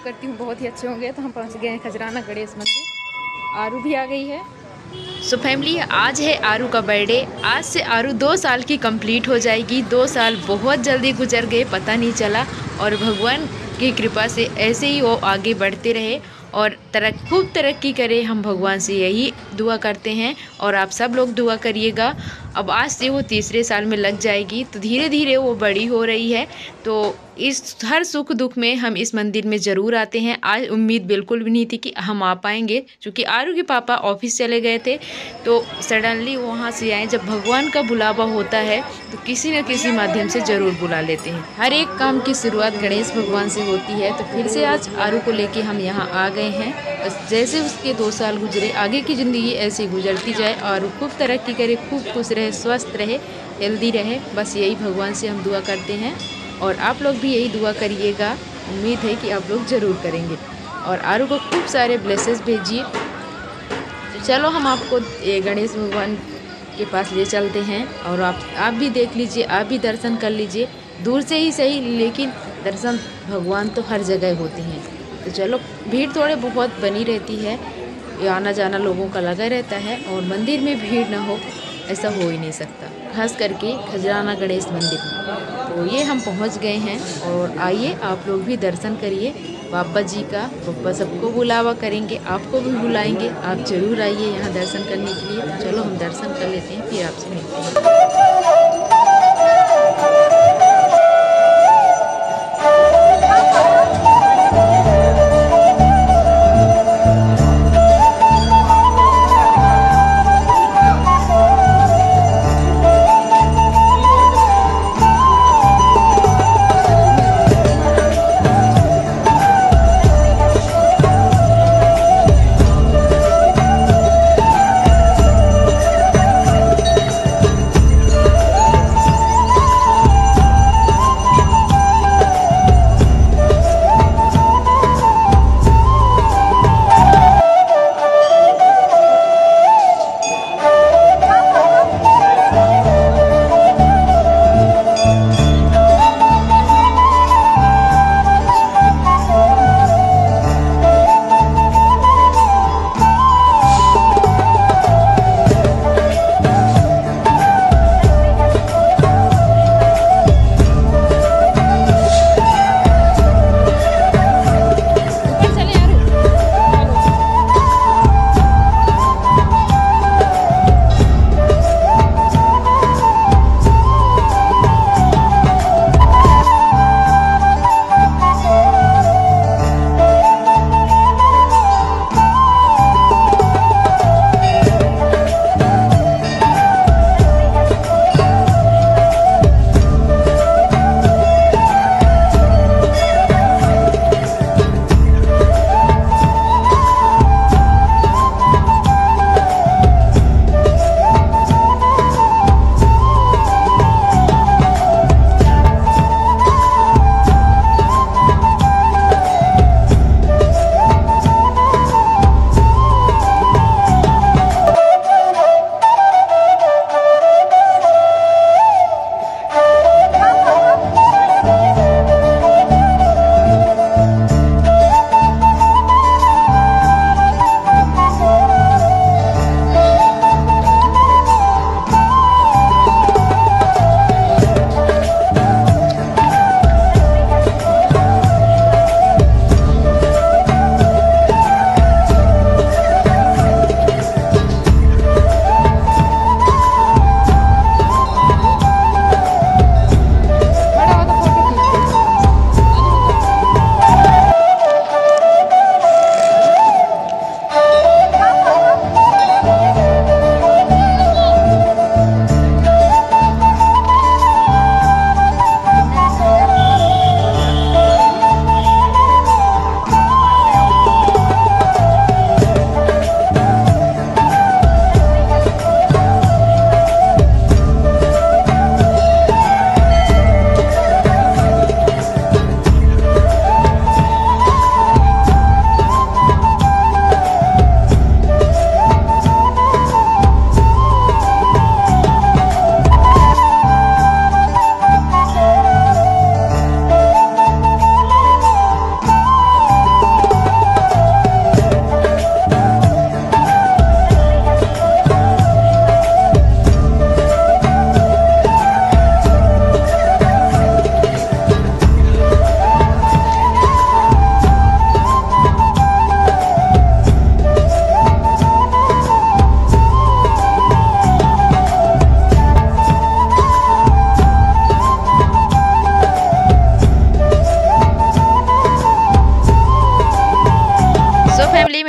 करती हूँ बहुत ही अच्छे होंगे। तो हम पहुँच गए हैं खजराना गणेश मंदिर। आरू भी आ गई है। सो फैमिली, आज है आरू का बर्थडे। आज से आरू 2 साल की कंप्लीट हो जाएगी। 2 साल बहुत जल्दी गुजर गए, पता नहीं चला। और भगवान की कृपा से ऐसे ही वो आगे बढ़ते रहे और खूब तरक्की करे, हम भगवान से यही दुआ करते हैं। और आप सब लोग दुआ करिएगा। अब आज से वो तीसरे साल में लग जाएगी, तो धीरे धीरे वो बड़ी हो रही है। तो इस हर सुख दुख में हम इस मंदिर में ज़रूर आते हैं। आज उम्मीद बिल्कुल भी नहीं थी कि हम आ पाएंगे, क्योंकि आरू के पापा ऑफिस चले गए थे। तो सडनली वहाँ से आए। जब भगवान का बुलावा होता है तो किसी न किसी माध्यम से ज़रूर बुला लेते हैं। हर एक काम की शुरुआत गणेश भगवान से होती है। तो फिर से आज आरू को लेके हम यहाँ आ गए हैं। बस जैसे उसके 2 साल गुजरे, आगे की ज़िंदगी ऐसे गुजरती जाए और खूब तरक्की करे, खूब खुश रहे, स्वस्थ रहे, हेल्दी रहे। बस यही भगवान से हम दुआ करते हैं और आप लोग भी यही दुआ करिएगा। उम्मीद है कि आप लोग ज़रूर करेंगे और आरू को खूब सारे ब्लेसेस भेजिए। तो चलो हम आपको गणेश भगवान के पास ले चलते हैं और आप भी देख लीजिए, आप भी दर्शन कर लीजिए, दूर से ही सही, लेकिन दर्शन भगवान तो हर जगह होते हैं। तो चलो, भीड़ थोड़े बहुत बनी रहती है, आना जाना लोगों का लगा रहता है और मंदिर में भीड़ ना हो ऐसा हो ही नहीं सकता, खास करके खजराना गणेश मंदिर में। तो ये हम पहुंच गए हैं और आइए आप लोग भी दर्शन करिए बाबा जी का। बाबा सबको बुलावा करेंगे, आपको भी बुलाएंगे, आप ज़रूर आइए यहाँ दर्शन करने के लिए। तो चलो हम दर्शन कर लेते हैं, फिर आपसे मिलते हैं।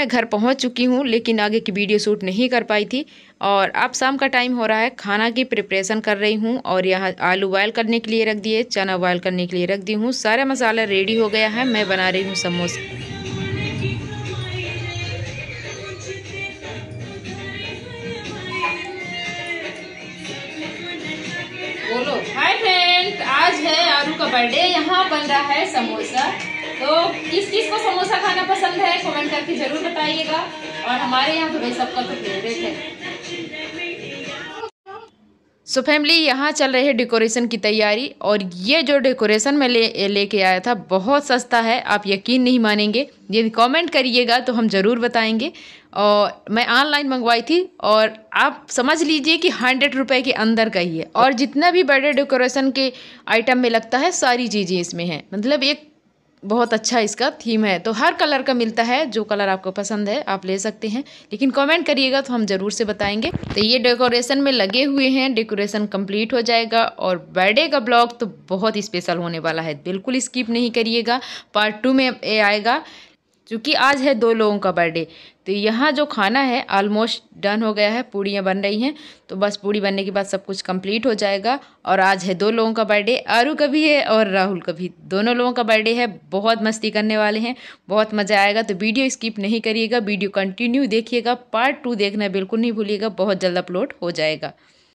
मैं घर पहुंच चुकी हूं, लेकिन आगे की वीडियो शूट नहीं कर पाई थी। और अब शाम का टाइम हो रहा है, खाना की प्रिपरेशन कर रही हूं। और यहाँ आलू बॉयल करने के लिए रख दिए, चना बॉयल करने के लिए रख दी हूँ। सारा मसाला रेडी हो गया है। मैं बना रही हूँ समोसे। बोलो हाय फ्रेंड्स, आज है आरू का बर्थडे। यहाँ बन रहा है समोसा। तो किस किस को समोसा खाना पसंद है कमेंट करके जरूर बताइएगा। और हमारे यहाँ तो भाई सबका तो फेवरेट है। सो फैमिली, यहाँ चल रही है डेकोरेशन की तैयारी। और ये जो डेकोरेशन मैं लेके आया था बहुत सस्ता है, आप यकीन नहीं मानेंगे। यदि कमेंट करिएगा तो हम ज़रूर बताएंगे। और मैं ऑनलाइन मंगवाई थी और आप समझ लीजिए कि 100 रुपये के अंदर का ही है। और जितना भी बर्थडे डेकोरेशन के आइटम में लगता है सारी चीज़ें इसमें हैं। मतलब एक बहुत अच्छा इसका थीम है। तो हर कलर का मिलता है, जो कलर आपको पसंद है आप ले सकते हैं। लेकिन कमेंट करिएगा तो हम ज़रूर से बताएंगे। तो ये डेकोरेशन में लगे हुए हैं, डेकोरेशन कंप्लीट हो जाएगा। और बर्थडे का ब्लॉग तो बहुत स्पेशल होने वाला है, बिल्कुल स्किप नहीं करिएगा। पार्ट 2 में ये आएगा, क्योंकि आज है 2 लोगों का बर्थडे। तो यहाँ जो खाना है ऑलमोस्ट डन हो गया है, पूड़ियाँ बन रही हैं। तो बस पूड़ी बनने के बाद सब कुछ कंप्लीट हो जाएगा। और आज है 2 लोगों का बर्थडे, आरू का भी है और राहुल का भी। दोनों लोगों का बर्थडे है, बहुत मस्ती करने वाले हैं, बहुत मज़ा आएगा। तो वीडियो स्किप नहीं करिएगा, वीडियो कंटिन्यू देखिएगा। पार्ट 2 देखना बिल्कुल नहीं भूलिएगा, बहुत जल्द अपलोड हो जाएगा।